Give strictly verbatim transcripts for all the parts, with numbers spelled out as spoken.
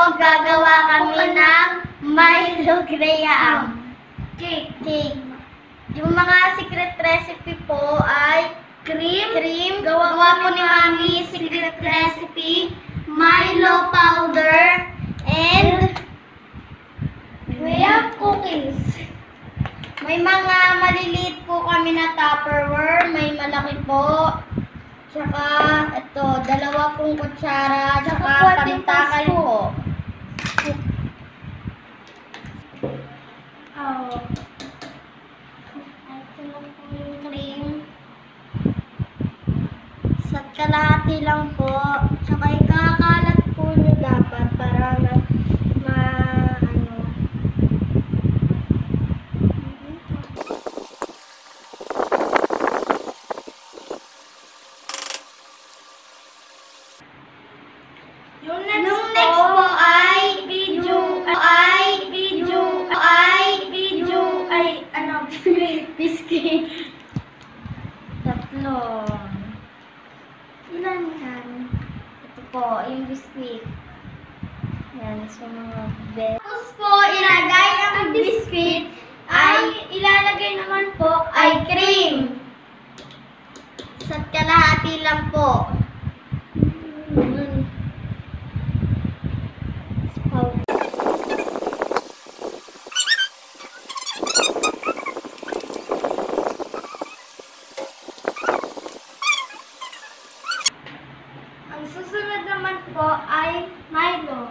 gagawa kami ng Milo Graham cake. Cake. Yung mga secret recipe po ay cream. Cream. Gawa, gawa po ni Mami secret recipe, Milo powder, and we have cookies. May mga maliliit po kami na Tupperware, may malaki po. Tsaka ito, dalawa pong kutsara, tsaka pantakal po. Oh. Ito na po yung cream. Sa kalahati lang po. Tsaka ikakalat po nyo dapat para na ma ano. Yung next, yung next po, po ay video, ay video, ay video, ay ano, biscuit. Biscuit. Tatlo. Ilan yan? Ito po, yung biscuit. Yan, so mga best. Tapos po, ilagay ang biscuit, ay ilalagay naman po ay cream. Sa kalahati lang po. Ang susunod naman po ay Milo.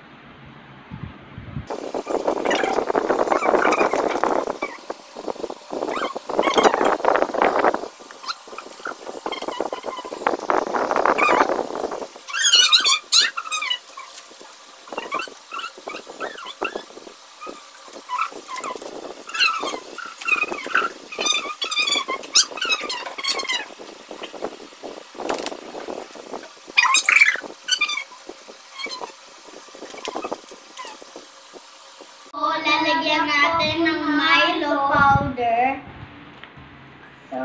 Lalagyan natin ng Milo powder. So,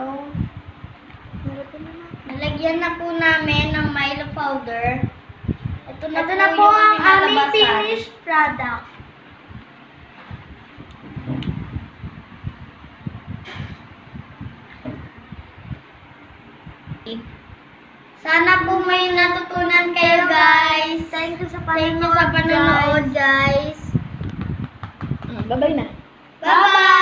lalagyan na po namin ng Milo powder. Ito na, Ito po, na po ang aming finished product. Sana po may natutunan kayo, guys. Thank you sa panonood, guys. Bye-bye na. Bye-bye!